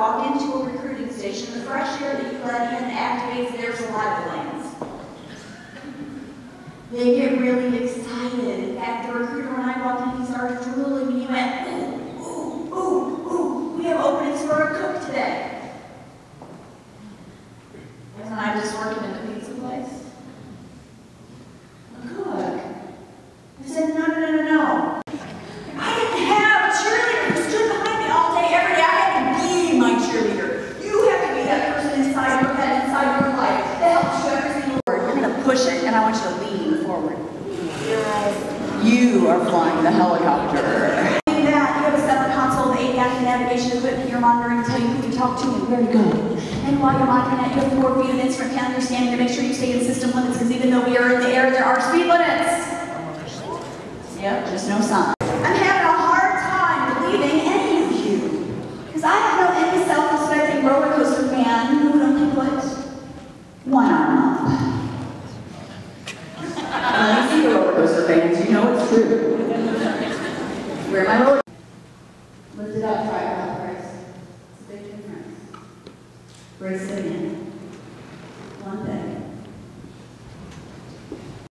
walk into a recruiting station, the fresh air that you let in activates there's a lot of glands. They get really excited. In fact, the recruiter, when I walked in, he started drooling and he went, ooh, ooh, ooh, ooh, we have openings for a cook today. Wasn't I just working in the pizza place? A cook. I said, no. I didn't have a cheerleader who stood behind me all day, every day. I had to be my cheerleader. You have to be that person inside your head, inside your life, that helps you every single word. You're going to push it, and I want you to lean forward. You are flying the helicopter. You have a separate console of ADAC navigation equipment you're monitoring to tell you who to talk to and where to go. And while you're monitoring that, you have 4 feet of instrument calendar scanning to make sure you stay in system limits, because even though we are in the air, there are speed limits. Yep, just no sign. I'm having a hard time believing any of you, because I have no any self-respecting roller coaster fan who would only put one arm up. When you see the roller coaster fans, you know it's true. Where my roller lift it up, try it out, Bryce. It's a big difference. Brace it in.